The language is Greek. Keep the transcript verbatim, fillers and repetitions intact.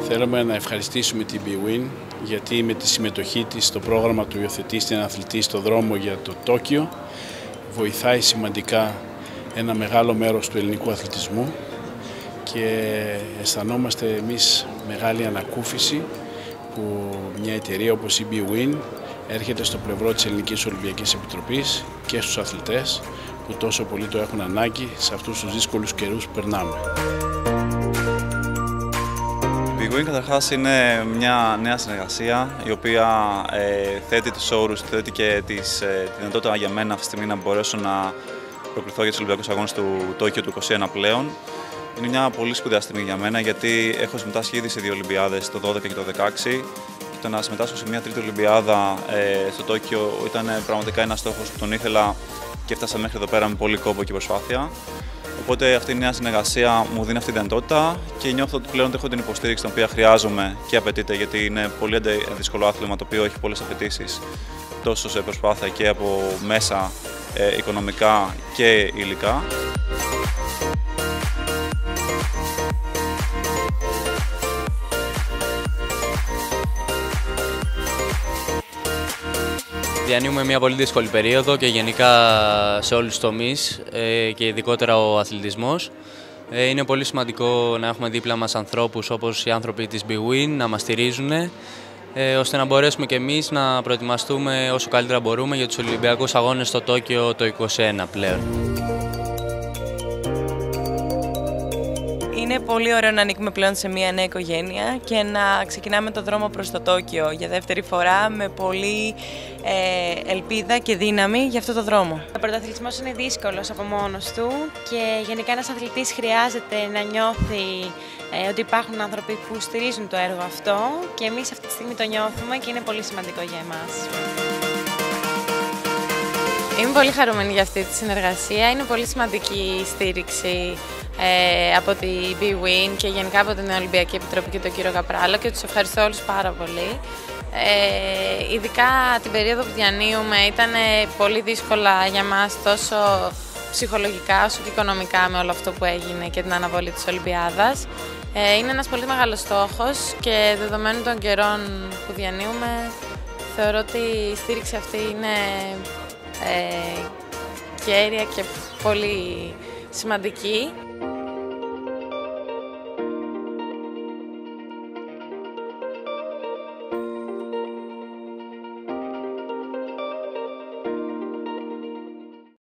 Θέλουμε να ευχαριστήσουμε την bwin γιατί με τη συμμετοχή της στο πρόγραμμα του υιοθετήσει έναν αθλητή στο δρόμο για το Τόκιο βοηθάει σημαντικά ένα μεγάλο μέρος του ελληνικού αθλητισμού και αισθανόμαστε εμείς μεγάλη ανακούφιση που μια εταιρεία όπως η bwin έρχεται στο πλευρό της Ελληνικής Ολυμπιακής Επιτροπής και στους αθλητές που τόσο πολύ το έχουν ανάγκη σε αυτούς τους δύσκολους καιρούς που περνάμε. Η bwin καταρχάς είναι μια νέα συνεργασία η οποία ε, θέτει τους όρους, θέτει και τις, ε, τη δυνατότητα για μένα αυτή τη στιγμή να μπορέσω να προκριθώ για τους Ολυμπιακούς Αγώνες του Τόκιο του είκοσι ένα πλέον. Είναι μια πολύ σπουδαία στιγμή για μένα γιατί έχω συμμετάσχει ήδη σε δύο Ολυμπιάδες, το δώδεκα και το δεκαέξι. Και το να συμμετάσχω σε μια τρίτη Ολυμπιάδα ε, στο Τόκιο ήταν πραγματικά ένας στόχος που τον ήθελα και έφτασα μέχρι εδώ πέρα με πολύ κόπο και προσπάθεια. Οπότε αυτή η νέα συνεργασία μου δίνει αυτή τη δυνατότητα και νιώθω ότι πλέον έχω την υποστήριξη την οποία χρειάζομαι και απαιτείται γιατί είναι πολύ δύσκολο άθλημα το οποίο έχει πολλές απαιτήσεις τόσο σε προσπάθεια και από μέσα ε, οικονομικά και υλικά. Διανύουμε μια πολύ δύσκολη περίοδο και γενικά σε όλους τους τομείς και ειδικότερα ο αθλητισμός. Είναι πολύ σημαντικό να έχουμε δίπλα μας ανθρώπους όπως οι άνθρωποι της bwin να μας στηρίζουν ώστε να μπορέσουμε και εμείς να προετοιμαστούμε όσο καλύτερα μπορούμε για τους Ολυμπιακούς Αγώνες στο Τόκιο το είκοσι ένα πλέον. Είναι πολύ ωραίο να ανήκουμε πλέον σε μια νέα οικογένεια και να ξεκινάμε το δρόμο προς το Τόκιο για δεύτερη φορά με πολύ ε, ελπίδα και δύναμη για αυτό το δρόμο. Ο πρωταθλητισμός είναι δύσκολος από μόνος του και γενικά ένας αθλητής χρειάζεται να νιώθει ε, ότι υπάρχουν άνθρωποι που στηρίζουν το έργο αυτό και εμείς αυτή τη στιγμή το νιώθουμε και είναι πολύ σημαντικό για εμάς. Είμαι πολύ χαρούμενη για αυτή τη συνεργασία. Είναι πολύ σημαντική η στήριξη ε, από την bwin και γενικά από την Ολυμπιακή Επιτροπή και τον κύριο Καπράλο και τους ευχαριστώ όλους πάρα πολύ. Ε, ειδικά την περίοδο που διανύουμε ήταν πολύ δύσκολα για μας τόσο ψυχολογικά όσο και οικονομικά με όλο αυτό που έγινε και την αναβολή της Ολυμπιάδας. Ε, είναι ένας πολύ μεγάλος στόχος και δεδομένου των καιρών που διανύουμε θεωρώ ότι η στήριξη αυτή είναι Ε, κέρια και πολύ σημαντική.